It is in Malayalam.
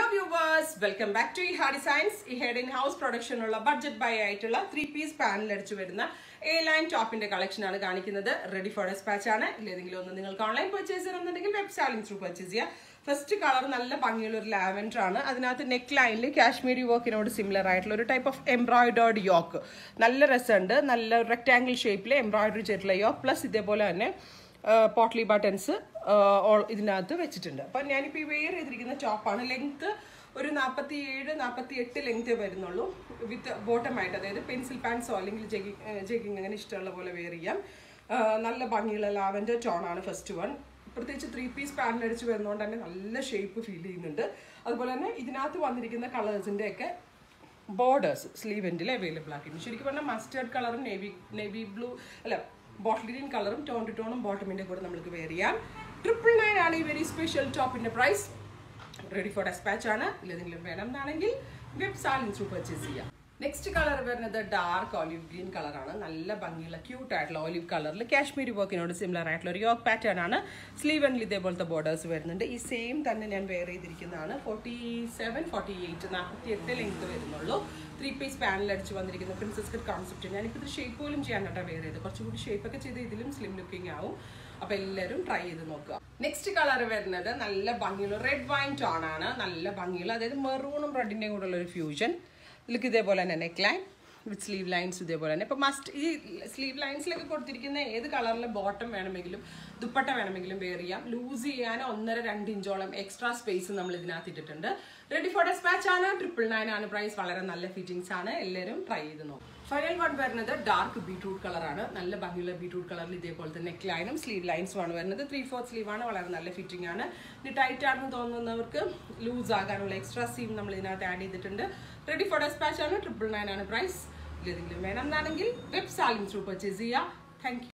viewers, welcome back to Iha Designs. Iha in-house production ulla budget buy aayittulla 3-piece panel adichu varuna A-line top inde collection aanu kanikkunnathu. Ready for dispatch aanu. Illedengil onnu ningalku online purchase cheyanundengil web selling through purchase cheya. First color nalla bhangiyulla oru lavender aanu. Adinathu neck line il cashmere work inodu similar aayittulla oru type of embroidered yoke. Nalla resund, nalla rectangle shape il embroidery cheyttulla yoke plus idepole thanne potli buttons ഇതിനകത്ത് വെച്ചിട്ടുണ്ട്. അപ്പം ഞാനിപ്പോൾ ഈ വെയർ ചെയ്തിരിക്കുന്ന ടോപ്പാണ്. ലെങ്ത്ത് ഒരു 47-48 ലെങ്ത്തേ വരുന്നുള്ളൂ. വിത്ത് ബോട്ടമായിട്ട്, അതായത് പെൻസിൽ പാൻസോ അല്ലെങ്കിൽ ജെഗിങ് അങ്ങനെ ഇഷ്ടമുള്ള പോലെ വെയർ ചെയ്യാം. നല്ല ഭംഗിയുള്ള ലാവൻഡർ ടോണാണ് ഫസ്റ്റ് വൺ. പ്രത്യേകിച്ച് 3-piece പാനൽ അടിച്ച് വരുന്നതുകൊണ്ട് തന്നെ നല്ല ഷേപ്പ് ഫീൽ ചെയ്യുന്നുണ്ട്. അതുപോലെ തന്നെ ഇതിനകത്ത് വന്നിരിക്കുന്ന കളേഴ്സിൻ്റെ ഒക്കെ ബോർഡേഴ്സ് സ്ലീവ് എൻഡിൽ അവൈലബിൾ ആക്കിയിട്ടുണ്ട്. ശരിക്കും പറഞ്ഞാൽ മസ്റ്റേർഡ് കളറും നേവി ബ്ലൂ അല്ല ബോട്ടിൽ ഗ്രീൻ കളറും ടോൺ ടു ടോണും ബോട്ടമിൻ്റെ കൂടെ നമുക്ക് വെയർ ചെയ്യാം. 999 ആണ് ഈ വെരി സ്പെഷ്യൽ ടോപ്പിൻ്റെ പ്രൈസ്. റെഡി ഫോർ ഡെസ്പാച്ച് ആണ്. ഇല്ലെന്തെങ്കിലും വേണം എന്നാണെങ്കിൽ വെബ് സാലിൻ ത്രൂ പർച്ചേസ് ചെയ്യാം. നെക്സ്റ്റ് കളർ വരുന്നത് ഡാർക്ക് ഓലിവ് ഗ്രീൻ കളറാണ്. നല്ല ഭംഗിയുള്ള ക്യൂട്ട് ആയിട്ടുള്ള ഓലിവ് കളറിൽ കാശ്മീരി വർക്കിനോട് സിമിലർ ആയിട്ടുള്ള ഒരു യോക്ക് പാറ്റേൺ ആണ്. സ്ലീവ് എൻഡിൽ ഇതേപോലത്തെ ബോർഡേഴ്സ് വരുന്നുണ്ട്. ഈ സെയിം തന്നെ ഞാൻ വെയർ ചെയ്തിരിക്കുന്നതാണ്. 47-48 ലെങ്ത് വരുന്നുള്ളൂ. 3-piece പാനൽ അടിച്ച് വന്നിരിക്കുന്ന പ്രിൻസസ് കട്ട് കോൺസെപ്റ്റ്. ഞാനിപ്പോൾ ഇത് ഷേപ്പ് പോലും ചെയ്യാനായിട്ടാണ് വെയർ ചെയ്ത്. കുറച്ചുകൂടി ഷേപ്പൊക്കെ ചെയ്ത് ഇതിലും സ്ലിം ലുക്കിംഗ് ആവും. അപ്പോൾ എല്ലാവരും ട്രൈ ചെയ്ത് നോക്കുക. നെക്സ്റ്റ് കളർ വരുന്നത് നല്ല ഭംഗിയുള്ള റെഡ് വൈൻ ടോൺ ആണ്. നല്ല ഭംഗിയുള്ള, അതായത് മെറൂണും റെഡിൻ്റെയും കൂടെ ഉള്ള ഒരു ഫ്യൂഷൻ. ഇതിലേക്ക് ഇതേപോലെ തന്നെ neck line with sleeve lines ഇതേപോലെ തന്നെ. ഇപ്പോൾ മസ്റ്റ് ഈ സ്ലീവ് ലൈൻസിലൊക്കെ കൊടുത്തിരിക്കുന്ന ഏത് കളറിലെ ബോട്ടം വേണമെങ്കിലും ദുപ്പട്ട വേണമെങ്കിലും വെയർ ചെയ്യാം. ലൂസ് ചെയ്യാൻ 1.5-2 ഇഞ്ചോളം എക്സ്ട്രാ സ്പേസ് നമ്മൾ ഇതിനകത്ത് ഇട്ടിട്ടുണ്ട്. റെഡി ഫോർ ഡെസ്പാച്ച് ആണ്. 999 ആണ് പ്രൈസ്. വളരെ നല്ല ഫിറ്റിംഗ്സ് ആണ്. എല്ലാവരും ട്രൈ ചെയ്ത് നോക്കും. ഫൈനൽ വൺ വരുന്നത് ഡാർക്ക് ബീട്രൂട്ട് കളറാണ്. നല്ല ഭംഗിയുള്ള ബീട്രൂട്ട് കളറിൽ ഇതേപോലത്തെ നെക്ക് ലൈനും സ്ലീവ് ലൈൻസും ആണ് വരുന്നത്. 3/4 സ്ലീവ് ആണ്. വളരെ നല്ല ഫിറ്റിംഗ് ആണ്. ഇനി ടൈറ്റ് ആണെന്ന് തോന്നുന്നവർക്ക് ലൂസ് ആകാനുള്ള എക്സ്ട്രാ സീം നമ്മൾ ഇതിനകത്ത് ആഡ് ചെയ്തിട്ടുണ്ട്. റെഡി ഫോർ ഡെസ്പാച്ച് ആണ്. 999 ആണ് പ്രൈസ്. ഇല്ലെങ്കിലും വേണം എന്നാണെങ്കിൽ വെബ് സാലിൻ ത്രൂ പർച്ചേസ് ചെയ്യുക. Thank U.